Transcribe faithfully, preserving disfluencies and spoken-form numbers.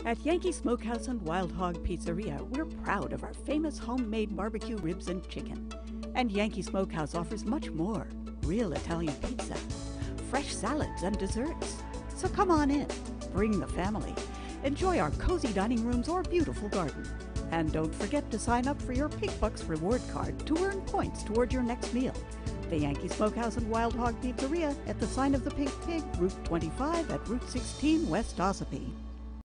At Yankee Smokehouse and Wild Hog Pizzeria, we're proud of our famous homemade barbecue ribs and chicken. And Yankee Smokehouse offers much more. Real Italian pizza, fresh salads and desserts. So come on in, bring the family. Enjoy our cozy dining rooms or beautiful garden. And don't forget to sign up for your Pig Bucks reward card to earn points toward your next meal. The Yankee Smokehouse and Wild Hog Pizzeria at the sign of the Pink Pig, Route twenty-five at Route sixteen, West Ossipee.